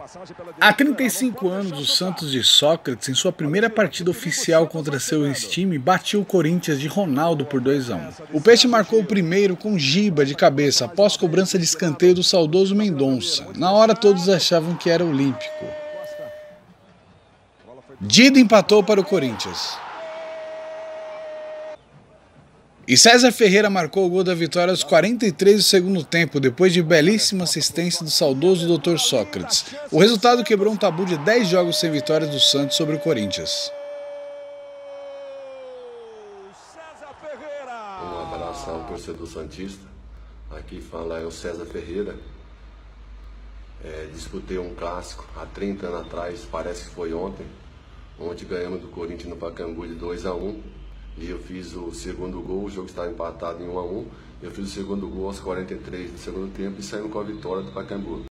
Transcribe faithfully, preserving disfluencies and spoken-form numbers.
Há trinta e cinco anos, o Santos de Sócrates, em sua primeira partida oficial contra seu ex-time, batiu o Corinthians de Ronaldo por dois a um. O Peixe marcou o primeiro com Giba de cabeça, após cobrança de escanteio do saudoso Mendonça. Na hora todos achavam que era olímpico. Dida empatou para o Corinthians. E César Ferreira marcou o gol da vitória aos quarenta e três do segundo tempo, depois de belíssima assistência do saudoso doutor Sócrates. O resultado quebrou um tabu de dez jogos sem vitórias do Santos sobre o Corinthians. Um abraço ao torcedor santista. Aqui fala é o César Ferreira. É, disputei um clássico há trinta anos atrás, parece que foi ontem. Ontem ganhamos do Corinthians no Pacaembu de dois a um. E eu fiz o segundo gol, o jogo estava empatado em um a um. Eu fiz o segundo gol aos quarenta e três do segundo tempo e saímos com a vitória do Pacaembu.